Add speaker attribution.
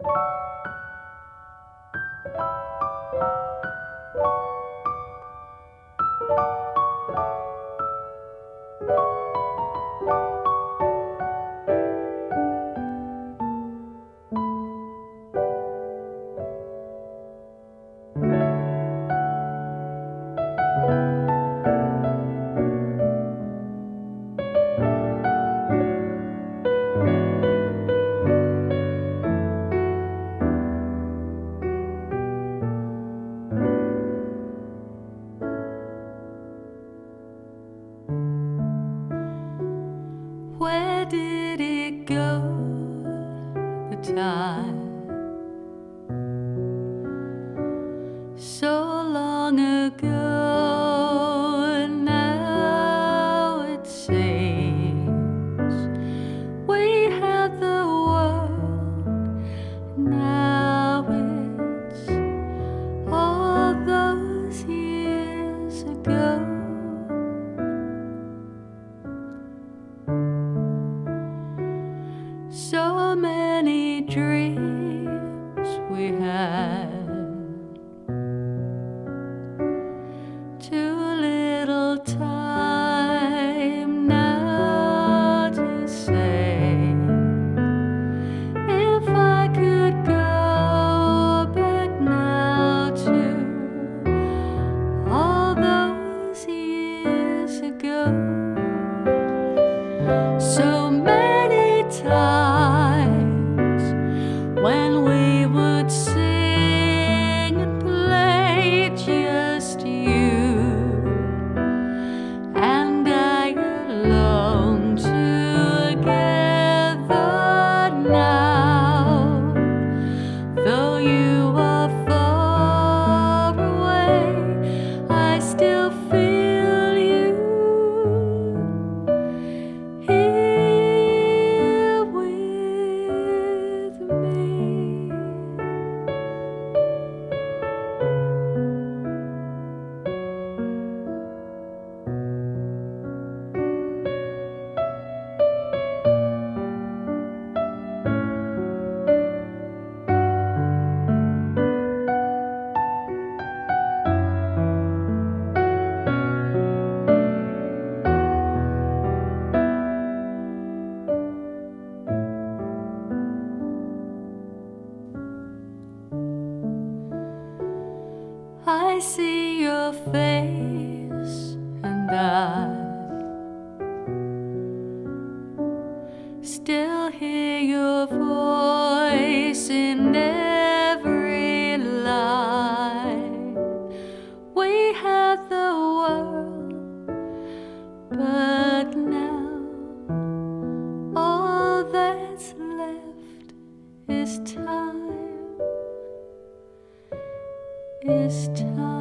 Speaker 1: Where did it go, the time? So long ago, now it seems we had the world. Now it's all those years ago. So many dreams we had, too little time now to say. If I could go back now to all those years ago. So many times when we would sing and play, just you and I alone together now. Though you are far away, I still feel you here with me. I see your face and I still hear your voice in every line. We had the world, but now all that's left is time. Is time.